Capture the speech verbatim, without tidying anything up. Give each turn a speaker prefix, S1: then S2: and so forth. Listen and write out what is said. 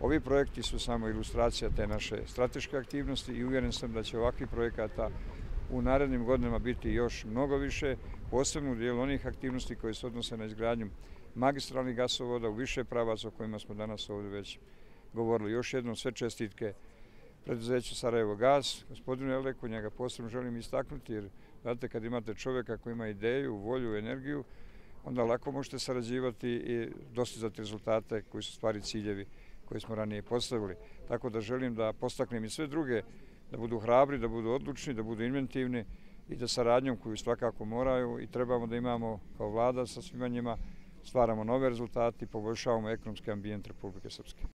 S1: Ovi projekti su samo ilustracija te naše strateške aktivnosti i uvjeren sam da će ovakvih projekata u narednim godinama biti još mnogo više, posebno u dijelu onih aktivnosti koje se odnose na izgradnju magistralnih gasovoda u više pravaca o kojima smo danas ovdje već govorili. Još jednom sve čestitke preduzeću Sarajevo Gaz, gospodinu Eldeku, njega posebno želim istaknuti, jer znate, kad imate čovjeka koji ima ideju, volju, energiju, onda lako možete sarađivati i dostizati rezultate koji su stvari ciljevi koje smo ranije postavili. Tako da želim da postaknem i sve druge da budu hrabri, da budu odlučni, da budu inventivni i da saradnjom koju svakako moraju i trebamo da imamo kao vlada sa svima njima, stvaramo nove rezultate i poboljšavamo ekonomski ambijent Republike Srpske.